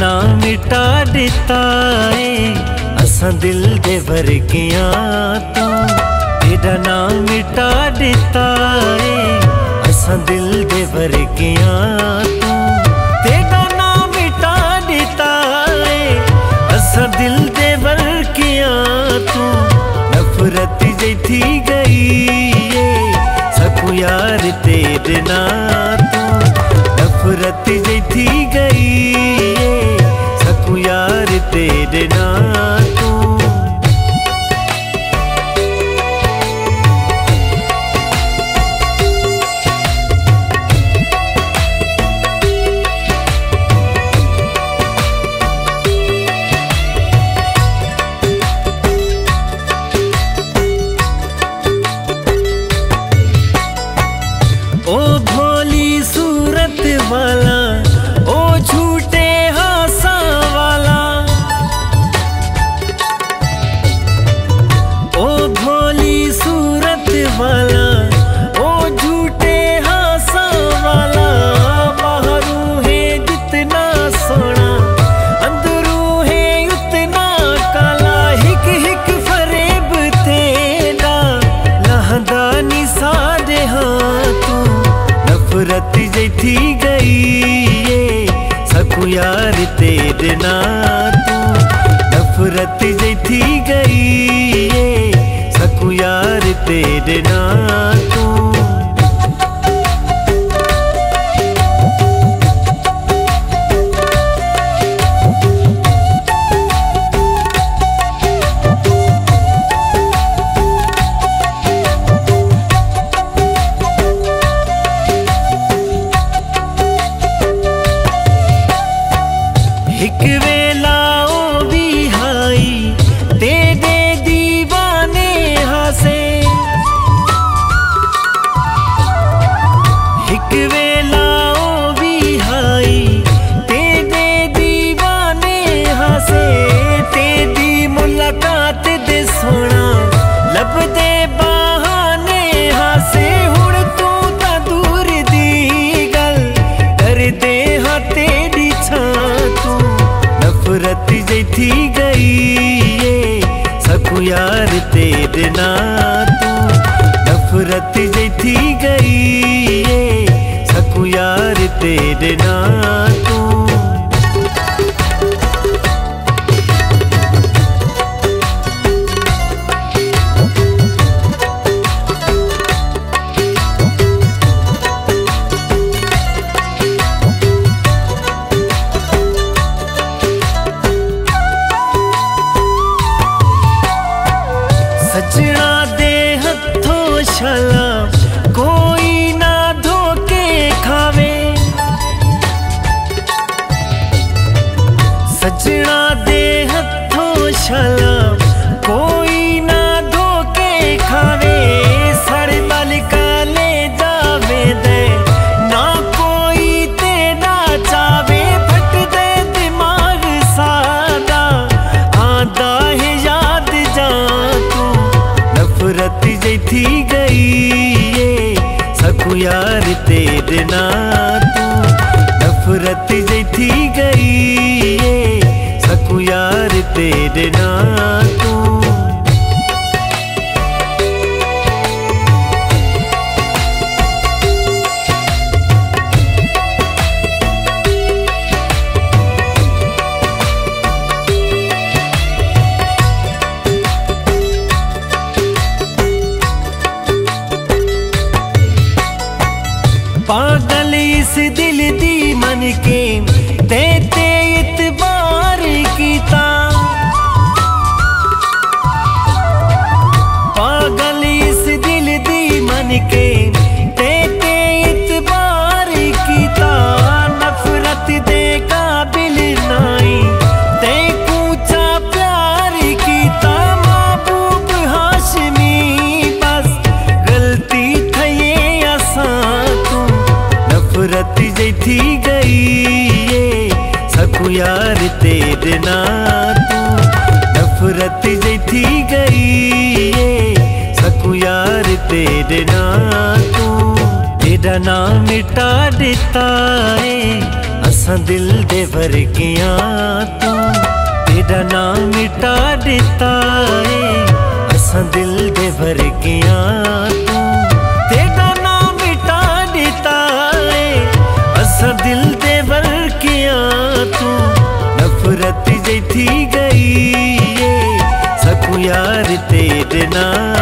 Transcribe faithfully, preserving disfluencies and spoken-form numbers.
नाम मिटा दिता है असा दिल दे वर्गिया तू। तेरा नाम मिटा दिता है असा दिल दे वर्गिया तू। तेरा नाम मिटा दिता है असा दिल दे वर्गिया तू। नफरत जै थी गई सकू यार तेरे ना तू। नफरत जै थी गई सकू यार तेरे ना तू। ओ भोली सूरत वाला ओ झूठे हासा वाला। ओ भोली सूरत वाला ओ झूठे हासा वाला। बाहरू है जितना सोना अंदरू है उतना काला। हिक हिक फरेब तेरा लहदा निसारे हाँ तू। नफरत जै थी गई सकू यार तेरे ना तू। नफरत जै थी गई सकू यार तेरे ना तू। एक वेला ओ भी हाई तेरे दीवाने हासे। एक वेला ओ भी हाई तेरे दीवाने हासे। तेरी मुलाकात दे सोना लब दे बहाने हासे। हुण तू ता दूर दी गल कर दे हाँ तेरी छां तू। नफरत जै थी गई सकू यार तेरे ना तू। नफरत जै थी गई सकू यार तेरे ना तू। सजना दे हथों शाला कोई ना धोके खावे। सजना दे हथों शाला कोई ना धोके खावे। साढ़े बालिका ले जावे दे ना कोई तेरा चावे। फट दे दिमाग सादा आदा है याद जा तू। नफरत जै थी गई सकू यार तेरे ना तू। नफरत जै थी गई सकू यार तेरे ना तू। पागल इस दिल दी मन के तेते इतबार कीता। पागल इस दिल दी मन के तेते इतबार कीता। नफरत दे काबिल नाई ते कूचा प्यार कीता। महबूब हाशमी बस गलती थये असां तू। नफरत जै थी गई सकू यार तेरे ना तू। नफरत जै थी गई सकू यार तेरे ना तू। तेरा नाम मिटा दिता है असा असा दिल दे भर किया तू तेरा नाम मिटा देता है। असा दिल दे भर किया तू तेरा नाम मिटा देता है। असा दिल दे भर किया तू नफरत जैसी गई सकू यार तेरे नाम